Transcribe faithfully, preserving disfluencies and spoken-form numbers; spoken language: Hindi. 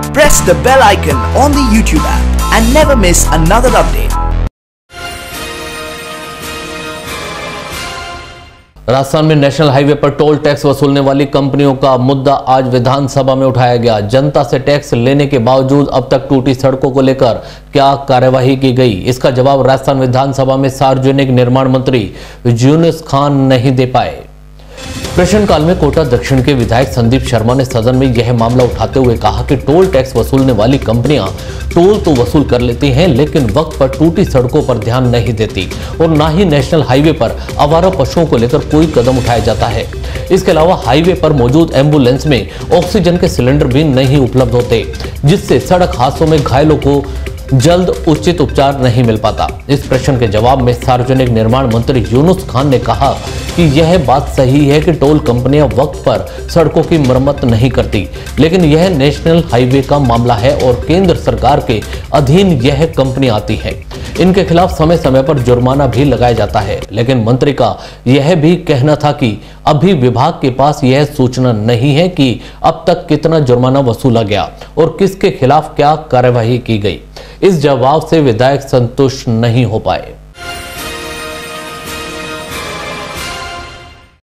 Press the bell icon on the YouTube app and never miss another update. Rajasthan में नेशनल हाईवे पर टोल टैक्स वसूलने वाली कंपनियों का मुद्दा आज विधानसभा में उठाया गया। जनता से टैक्स लेने के बावजूद अब तक टूटी सड़कों को लेकर क्या कार्यवाही की गई, इसका जवाब राजस्थान विधानसभा में सार्वजनिक निर्माण मंत्री यूनुस खान नहीं दे पाए। प्रश्नकाल में कोटा दक्षिण के विधायक संदीप शर्मा ने सदन में यह मामला उठाते हुए कहा कि टोल टैक्स वसूलने वाली कंपनियां टोल तो वसूल कर लेती हैं, लेकिन वक्त पर टूटी सड़कों पर ध्यान नहीं देती और ना ही नेशनल हाईवे पर आवारा पशुओं को लेकर कोई कदम उठाया जाता है। इसके अलावा हाईवे पर मौजूद एम्बुलेंस में ऑक्सीजन के सिलेंडर भी नहीं उपलब्ध होते, जिससे सड़क हादसों में घायलों को जल्द उचित उपचार नहीं मिल पाता। इस प्रश्न के जवाब में सार्वजनिक निर्माण मंत्री यूनुस खान ने कहा कि यह बात सही है कि टोल कंपनियां वक्त पर सड़कों की मरम्मत नहीं करती, लेकिन यह नेशनल हाईवे का मामला है और केंद्र सरकार के अधीन यह कंपनी आती है। इनके खिलाफ समय समय पर जुर्माना भी लगाया जाता है, लेकिन मंत्री का यह भी कहना था कि अभी विभाग के पास यह सूचना नहीं है कि अब तक कितना जुर्माना वसूला गया और किसके खिलाफ क्या कार्यवाही की गई। इस जवाब से विधायक संतुष्ट नहीं हो पाए।